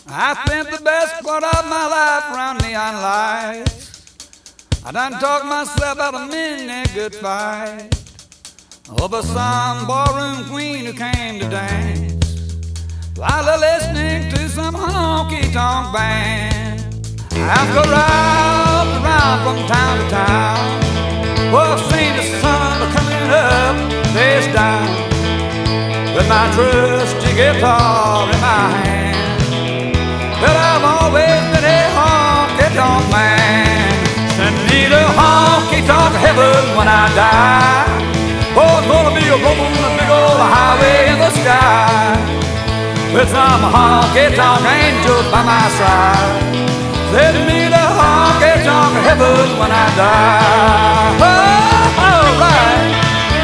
I spent the best part of my life around neon lights. I done talked myself out of many good fight over some ballroom queen who came to dance while listening to some honky tonk band. After I route around from town to town, well, I've seen the sun coming up face down with my trusty guitar in my hand. But I've always been a honky-tonk man. Send me to honky-tonk heaven when I die. Oh, it's gonna be a rolling a big old highway in the sky with some honky-tonk angels by my side. Send me to honky-tonk heaven when I die. Oh, all right.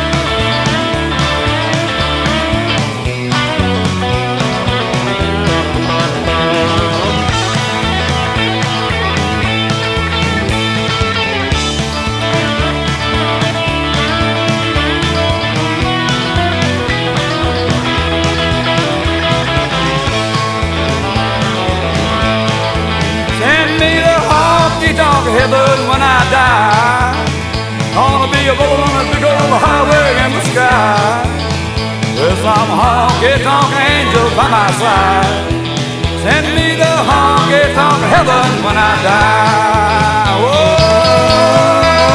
Heaven when I die, gonna be a rolling on a big old highway in the sky with some honky-tonk angels by my side. Send me to honky-tonk heaven when I die. Whoa.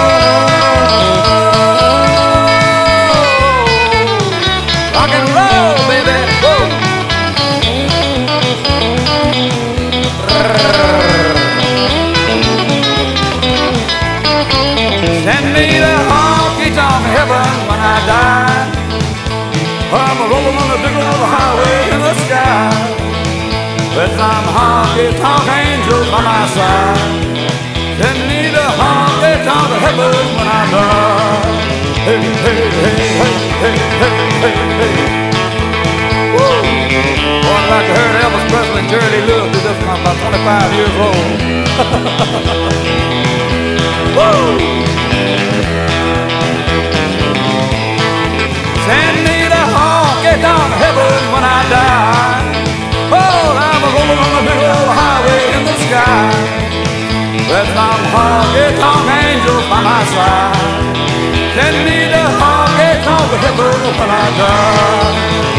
Rock and roll, baby. Whoa. Send me to honky-tonk heaven when I die. I'm rolling on a big old highway in the sky with some honky-tonk angels by my side. Send me to honky-tonk heaven when I die. Hey, hey, hey, hey, hey, hey, hey, hey. Woo! Boy, I'd like to hear Elvis Presley and Jerry Lee Lewis do this when I'm about 25 years old. Woo! Send me to honky-tonk heaven when I die. Oh, I'm rolling on a big old highway in the sky with some honky-tonk angels by my side. Send me to honky-tonk heaven when I die.